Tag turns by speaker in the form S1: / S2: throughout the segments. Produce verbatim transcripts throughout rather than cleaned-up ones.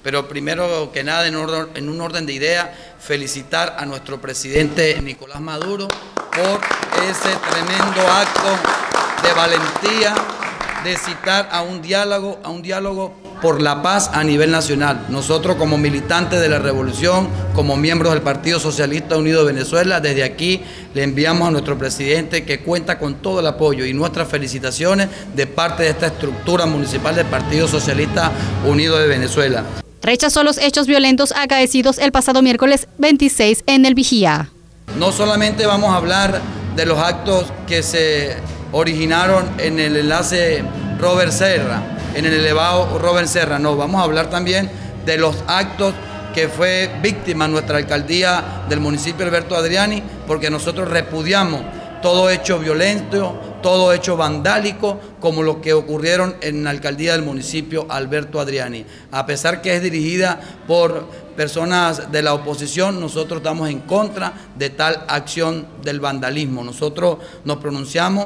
S1: Pero primero que nada, en, orden, en un orden de idea, felicitar a nuestro presidente Nicolás Maduro por ese tremendo acto de valentía de citar a un diálogo, a un diálogo por la paz a nivel nacional. Nosotros como militantes de la revolución, como miembros del Partido Socialista Unido de Venezuela, desde aquí le enviamos a nuestro presidente que cuenta con todo el apoyo y nuestras felicitaciones de parte de esta estructura municipal del Partido Socialista Unido de Venezuela.
S2: Rechazó los hechos violentos acaecidos el pasado miércoles veintiséis en el Vigía.
S1: No solamente vamos a hablar de los actos que se originaron en el enlace Robert Serra, en el elevado Robert Serra, no, vamos a hablar también de los actos que fue víctima nuestra alcaldía del municipio Alberto Adriani, porque nosotros repudiamos todo hecho violento, todo hecho vandálico, como lo que ocurrieron en la alcaldía del municipio Alberto Adriani. A pesar que es dirigida por personas de la oposición, nosotros estamos en contra de tal acción del vandalismo. Nosotros nos pronunciamos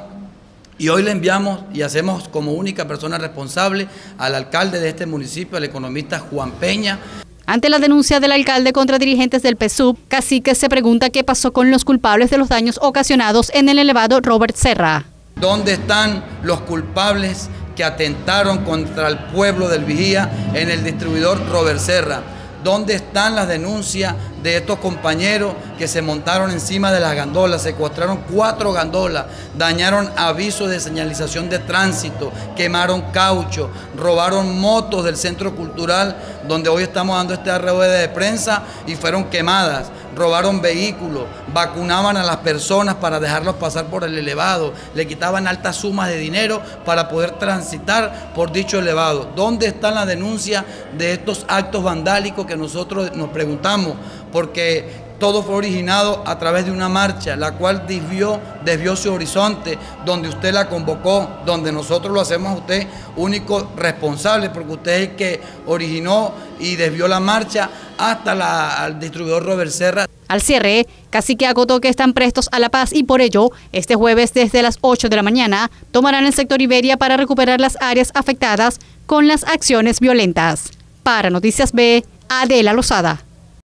S1: y hoy le enviamos y hacemos como única persona responsable al alcalde de este municipio, al economista Juan Peña.
S2: Ante la denuncia del alcalde contra dirigentes del P S U V, Cacique se pregunta qué pasó con los culpables de los daños ocasionados en el elevado Robert Serra.
S1: ¿Dónde están los culpables que atentaron contra el pueblo del Vigía en el distribuidor Robert Serra? ¿Dónde están las denuncias de estos compañeros que se montaron encima de las gandolas, secuestraron cuatro gandolas, dañaron avisos de señalización de tránsito, quemaron caucho, robaron motos del centro cultural donde hoy estamos dando esta rueda de prensa y fueron quemadas, robaron vehículos, vacunaban a las personas para dejarlos pasar por el elevado, le quitaban altas sumas de dinero para poder transitar por dicho elevado? ¿Dónde están las denuncias de estos actos vandálicos que nosotros nos preguntamos? Porque todo fue originado a través de una marcha, la cual desvió, desvió su horizonte, donde usted la convocó, donde nosotros lo hacemos a usted único responsable, porque usted es el que originó y desvió la marcha hasta la, al distribuidor Robert Serra.
S2: Al cierre, Cacique acotó que están prestos a la paz y por ello, este jueves desde las ocho de la mañana, tomarán el sector Iberia para recuperar las áreas afectadas con las acciones violentas. Para Noticias B, Adela Lozada.